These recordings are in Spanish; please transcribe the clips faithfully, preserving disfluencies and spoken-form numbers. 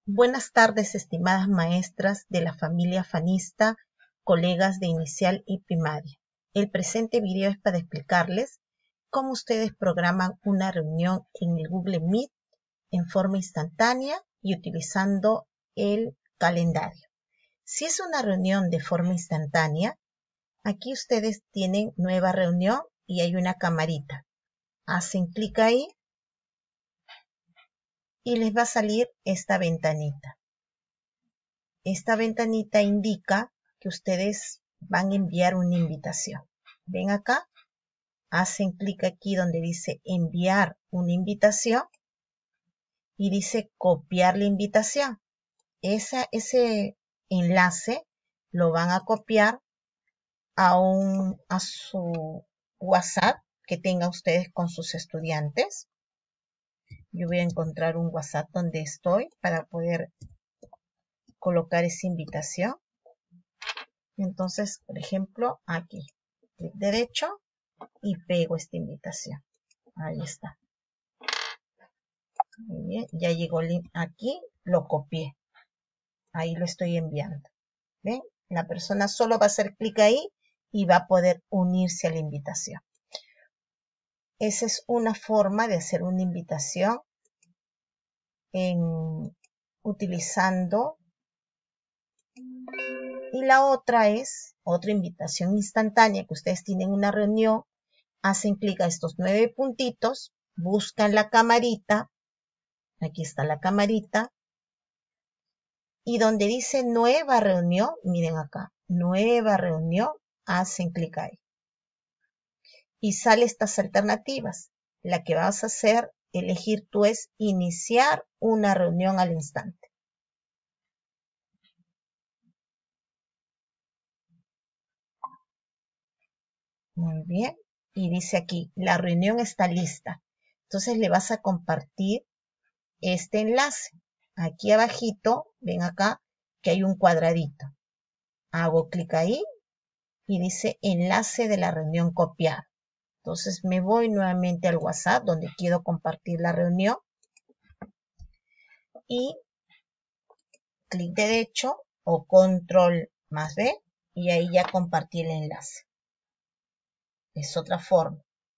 Buenas tardes, estimadas maestras de la familia fanista, colegas de inicial y primaria. El presente video es para explicarles cómo ustedes programan una reunión en el Google Meet en forma instantánea y utilizando el calendario. Si es una reunión de forma instantánea, aquí ustedes tienen nueva reunión y hay una camarita. Hacen clic ahí y les va a salir esta ventanita. Esta ventanita indica que ustedes van a enviar una invitación. Ven acá, hacen clic aquí donde dice enviar una invitación y dice copiar la invitación. Esa, ese enlace lo van a copiar a, un, a su WhatsApp que tengan ustedes con sus estudiantes. Yo voy a encontrar un WhatsApp donde estoy para poder colocar esa invitación. Entonces, por ejemplo, aquí, clic derecho y pego esta invitación. Ahí está. Muy bien, ya llegó aquí, lo copié. Ahí lo estoy enviando. ¿Ven? La persona solo va a hacer clic ahí y va a poder unirse a la invitación. Esa es una forma de hacer una invitación en, utilizando. Y la otra es otra invitación instantánea que ustedes tienen una reunión, hacen clic a estos nueve puntitos, buscan la camarita, aquí está la camarita, y donde dice nueva reunión, miren acá, nueva reunión, hacen clic ahí. Y sale estas alternativas. La que vas a hacer, elegir tú es iniciar una reunión al instante. Muy bien. Y dice aquí, la reunión está lista. Entonces le vas a compartir este enlace. Aquí abajito, ven acá, que hay un cuadradito. Hago clic ahí y dice enlace de la reunión copiar. Entonces me voy nuevamente al WhatsApp donde quiero compartir la reunión. Y clic derecho o control más B y ahí ya compartí el enlace. Es otra forma.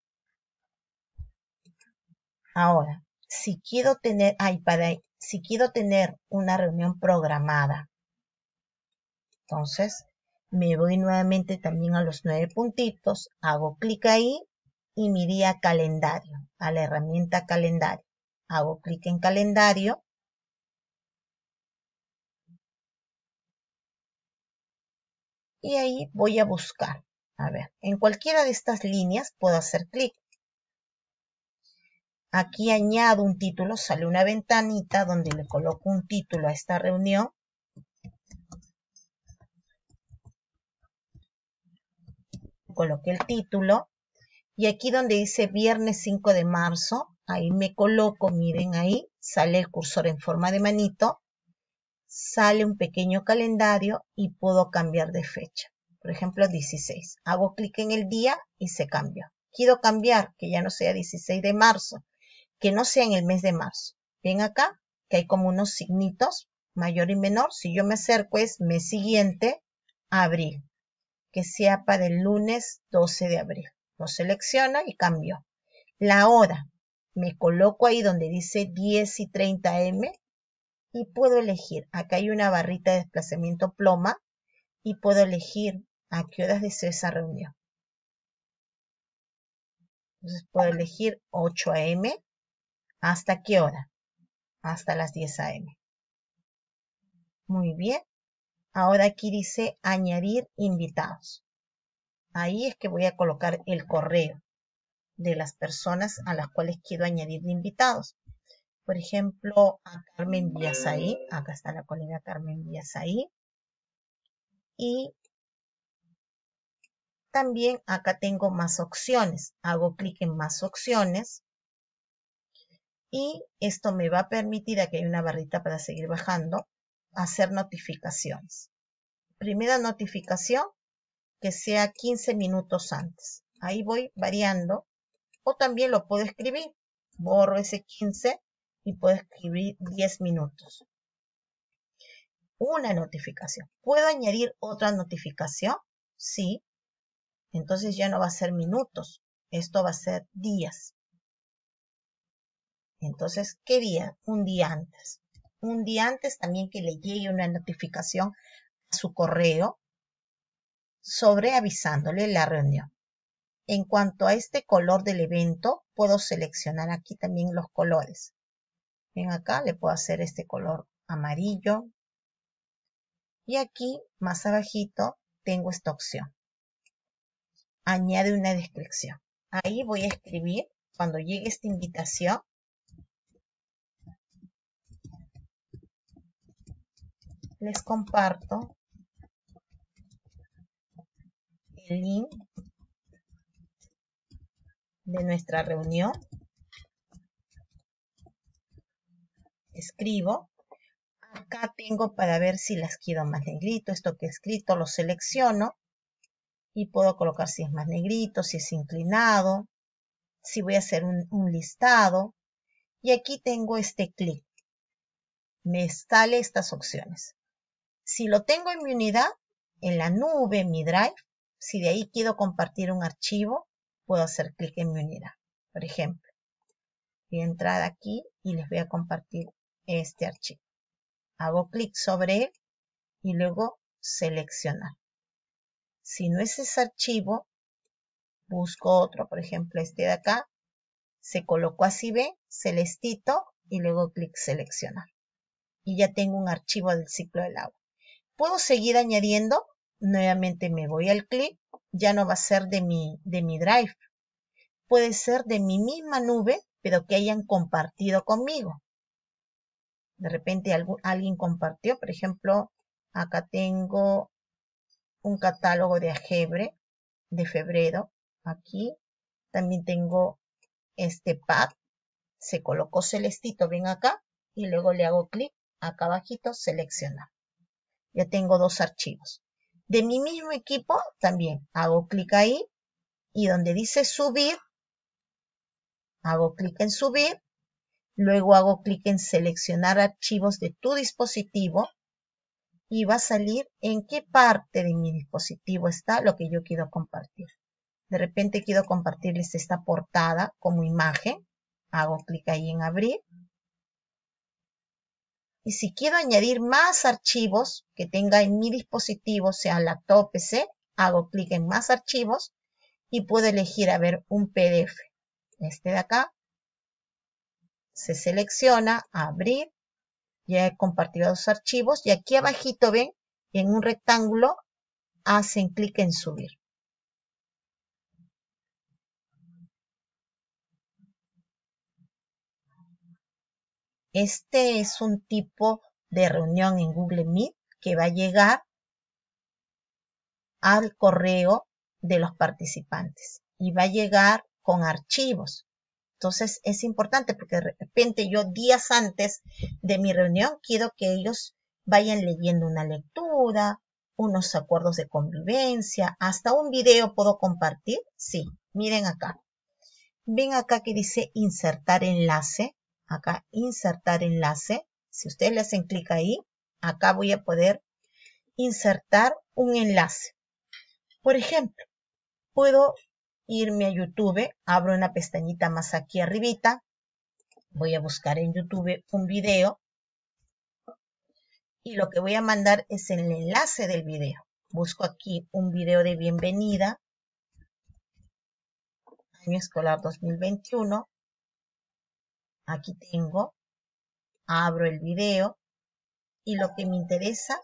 Ahora, si quiero tener, ay, para, si quiero tener una reunión programada, entonces me voy nuevamente también a los nueve puntitos, hago clic ahí y me iría a calendario, a la herramienta calendario. Hago clic en calendario. Y ahí voy a buscar. A ver, en cualquiera de estas líneas puedo hacer clic. Aquí añado un título, sale una ventanita donde le coloco un título a esta reunión. Coloqué el título. Y aquí donde dice viernes cinco de marzo, ahí me coloco, miren ahí, sale el cursor en forma de manito. Sale un pequeño calendario y puedo cambiar de fecha. Por ejemplo, dieciséis. Hago clic en el día y se cambia. Quiero cambiar, que ya no sea dieciséis de marzo. Que no sea en el mes de marzo. Ven acá que hay como unos signitos, mayor y menor. Si yo me acerco es mes siguiente, abril. Que sea para el lunes doce de abril. Lo selecciono y cambio. La hora, me coloco ahí donde dice diez y treinta eme y puedo elegir. Acá hay una barrita de desplazamiento ploma y puedo elegir a qué horas deseo esa reunión. Entonces puedo elegir ocho a eme. ¿Hasta qué hora? Hasta las diez a eme. Muy bien. Ahora aquí dice añadir invitados. Ahí es que voy a colocar el correo de las personas a las cuales quiero añadir de invitados. Por ejemplo, a Carmen Villasaí. Acá está la colega Carmen Villasaí. Y también acá tengo más opciones. Hago clic en más opciones. Y esto me va a permitir, aquí hay una barrita para seguir bajando, hacer notificaciones. Primera notificación, que sea quince minutos antes. Ahí voy variando. O también lo puedo escribir. Borro ese quince y puedo escribir diez minutos. una notificación. ¿Puedo añadir otra notificación? Sí. Entonces ya no va a ser minutos. Esto va a ser días. Entonces, ¿qué día? Un día antes. Un día antes también que le llegue una notificación a su correo sobre avisándole la reunión. En cuanto a este color del evento, puedo seleccionar aquí también los colores. Ven acá, le puedo hacer este color amarillo. Y aquí, más abajito, tengo esta opción. Añade una descripción. Ahí voy a escribir, cuando llegue esta invitación, les comparto el link de nuestra reunión. Escribo. Acá tengo para ver si las quiero más negrito. Esto que he escrito lo selecciono. Y puedo colocar si es más negrito, si es inclinado. Si voy a hacer un, un listado. Y aquí tengo este clic. Me sale estas opciones. Si lo tengo en mi unidad, en la nube, en mi drive, si de ahí quiero compartir un archivo, puedo hacer clic en mi unidad. Por ejemplo, voy a entrar aquí y les voy a compartir este archivo. Hago clic sobre él y luego seleccionar. Si no es ese archivo, busco otro. Por ejemplo, este de acá. Se colocó así, ve, celestito y luego clic seleccionar. Y ya tengo un archivo del ciclo del agua. Puedo seguir añadiendo. Nuevamente me voy al clic. Ya no va a ser de mi, de mi drive. Puede ser de mi misma nube, pero que hayan compartido conmigo. De repente algo, alguien compartió. Por ejemplo, acá tengo un catálogo de algebre de febrero. Aquí también tengo este pad. Se colocó celestito, ven acá. Y luego le hago clic acá abajito, seleccionar. Ya tengo dos archivos. De mi mismo equipo también hago clic ahí y donde dice subir, hago clic en subir, luego hago clic en seleccionar archivos de tu dispositivo y va a salir en qué parte de mi dispositivo está lo que yo quiero compartir. De repente quiero compartirles esta portada como imagen, hago clic ahí en abrir. Y si quiero añadir más archivos que tenga en mi dispositivo, sea laptop o P C, hago clic en más archivos y puedo elegir, a ver, un P D F. Este de acá. Se selecciona, abrir. Ya he compartido dos archivos. Y aquí abajito, ven, en un rectángulo, hacen clic en subir. Este es un tipo de reunión en Google Meet que va a llegar al correo de los participantes y va a llegar con archivos. Entonces es importante porque de repente yo días antes de mi reunión quiero que ellos vayan leyendo una lectura, unos acuerdos de convivencia, hasta un video puedo compartir. Sí, miren acá. Ven acá que dice insertar enlace. Acá insertar enlace. Si ustedes le hacen clic ahí, acá voy a poder insertar un enlace. Por ejemplo, puedo irme a YouTube, abro una pestañita más aquí arribita, voy a buscar en YouTube un video y lo que voy a mandar es el enlace del video. Busco aquí un video de bienvenida, año escolar dos mil veintiuno. Aquí tengo, abro el video y lo que me interesa,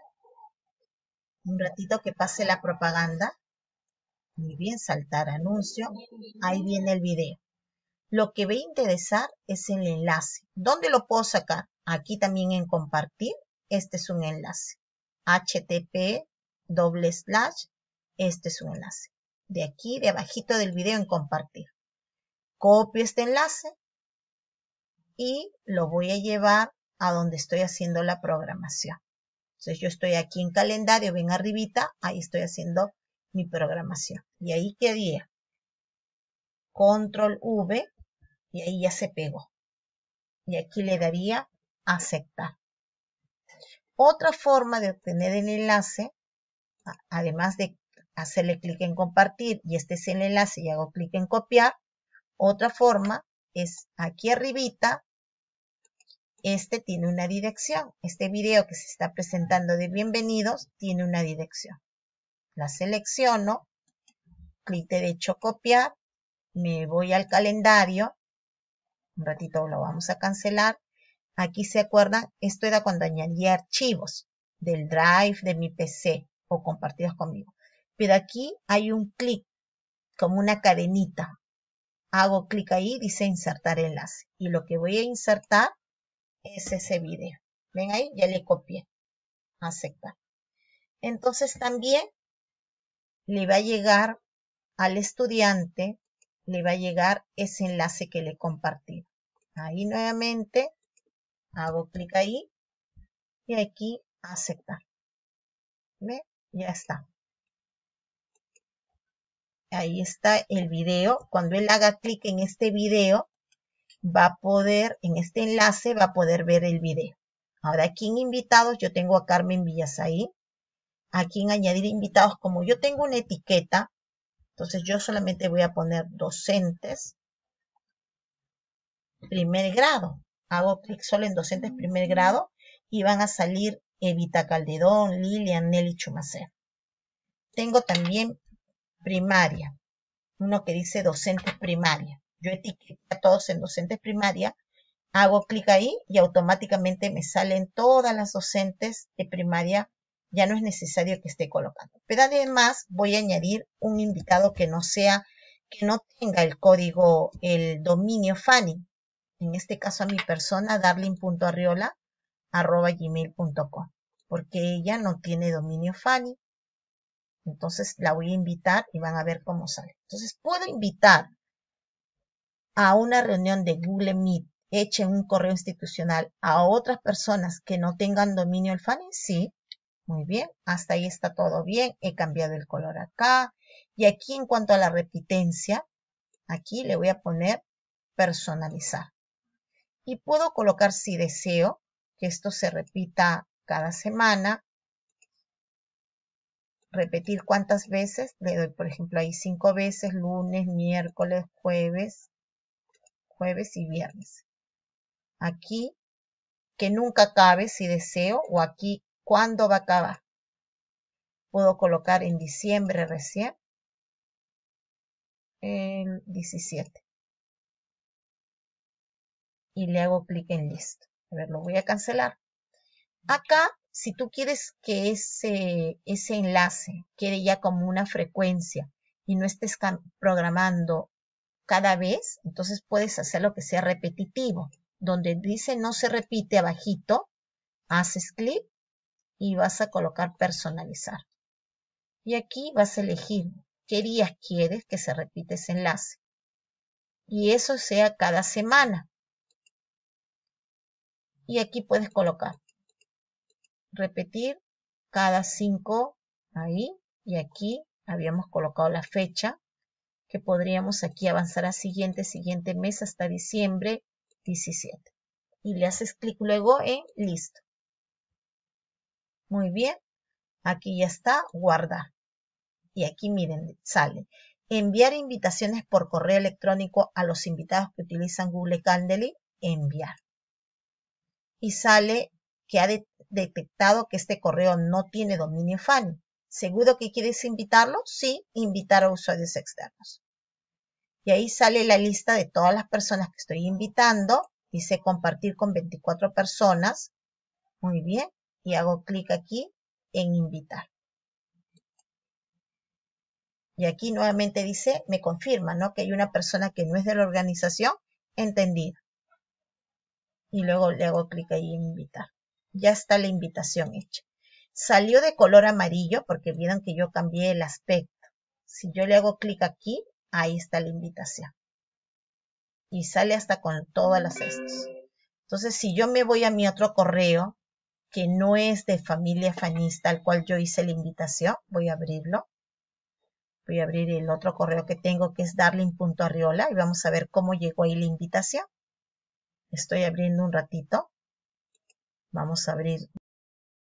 un ratito que pase la propaganda. Muy bien, saltar anuncio, ahí viene el video. Lo que va a interesar es el enlace. ¿Dónde lo puedo sacar? Aquí también en compartir. Este es un enlace. H T T P doble slash. Este es un enlace. De aquí, de abajito del video en compartir. Copio este enlace y lo voy a llevar a donde estoy haciendo la programación. Entonces yo estoy aquí en calendario, ven arribita, ahí estoy haciendo mi programación. Y ahí quedaría control V y ahí ya se pegó. Y aquí le daría aceptar. Otra forma de obtener el enlace, además de hacerle clic en compartir y este es el enlace y hago clic en copiar, otra forma es aquí arribita, este tiene una dirección. Este video que se está presentando de bienvenidos tiene una dirección. La selecciono, clic derecho copiar, me voy al calendario, un ratito lo vamos a cancelar. Aquí se acuerdan, esto era cuando añadía archivos del Drive de mi P C o compartidos conmigo. Pero aquí hay un clic, como una cadenita. Hago clic ahí, dice insertar enlace. Y lo que voy a insertar es ese video. ¿Ven ahí? Ya le copié. Aceptar. Entonces también le va a llegar al estudiante, le va a llegar ese enlace que le compartí. Ahí nuevamente hago clic ahí y aquí aceptar. ¿Ve? Ya está. Ahí está el video. Cuando él haga clic en este video, va a poder, en este enlace, va a poder ver el video. Ahora aquí en invitados, yo tengo a Carmen Villasaí. Aquí en añadir invitados, como yo tengo una etiqueta, entonces yo solamente voy a poner docentes primer grado. Hago clic solo en docentes primer grado y van a salir Evita Calderón, Lilian, Nelly Chumacero. Tengo también primaria, uno que dice docentes primaria. Yo etiqueté a todos en docentes primaria, hago clic ahí y automáticamente me salen todas las docentes de primaria. Ya no es necesario que esté colocando. Pero además voy a añadir un invitado que no sea, que no tenga el código, el dominio Fanny. En este caso a mi persona, darlin punto arriola arroba gmail punto com, porque ella no tiene dominio Fanny. Entonces la voy a invitar y van a ver cómo sale. Entonces puedo invitar a una reunión de Google Meet hecha en un correo institucional a otras personas que no tengan dominio el Fanny. Sí, muy bien. Hasta ahí está todo bien. He cambiado el color acá. Y aquí en cuanto a la repitencia, aquí le voy a poner personalizar. Y puedo colocar si deseo que esto se repita cada semana. Repetir cuántas veces. Le doy, por ejemplo, ahí cinco veces, lunes, miércoles, jueves, jueves y viernes. Aquí, que nunca acabe si deseo, o aquí, ¿cuándo va a acabar? Puedo colocar en diciembre recién, el diecisiete. Y le hago clic en listo. A ver, lo voy a cancelar. Acá, si tú quieres que ese, ese enlace quede ya como una frecuencia y no estés programando cada vez, entonces puedes hacer lo que sea repetitivo. Donde dice no se repite abajito, haces clic y vas a colocar personalizar. Y aquí vas a elegir qué días quieres que se repite ese enlace. Y eso sea cada semana. Y aquí puedes colocar repetir cada cinco, ahí, y aquí habíamos colocado la fecha, que podríamos aquí avanzar a siguiente, siguiente mes hasta diciembre diecisiete. Y le haces clic luego en listo. Muy bien, aquí ya está, guardar. Y aquí miren, sale enviar invitaciones por correo electrónico a los invitados que utilizan Google Calendly, enviar. Y sale que ha de detectado que este correo no tiene dominio Fanny. ¿Seguro que quieres invitarlo? Sí, invitar a usuarios externos. Y ahí sale la lista de todas las personas que estoy invitando. Dice compartir con veinticuatro personas. Muy bien. Y hago clic aquí en invitar. Y aquí nuevamente dice, me confirma, ¿no? Que hay una persona que no es de la organización. Entendida. Y luego le hago clic ahí en invitar. Ya está la invitación hecha. Salió de color amarillo porque vieron que yo cambié el aspecto. Si yo le hago clic aquí, ahí está la invitación. Y sale hasta con todas las estas. Entonces, si yo me voy a mi otro correo, que no es de familia fanista, al cual yo hice la invitación, voy a abrirlo. Voy a abrir el otro correo que tengo, que es darlin punto arriola, y vamos a ver cómo llegó ahí la invitación. Estoy abriendo un ratito. Vamos a abrir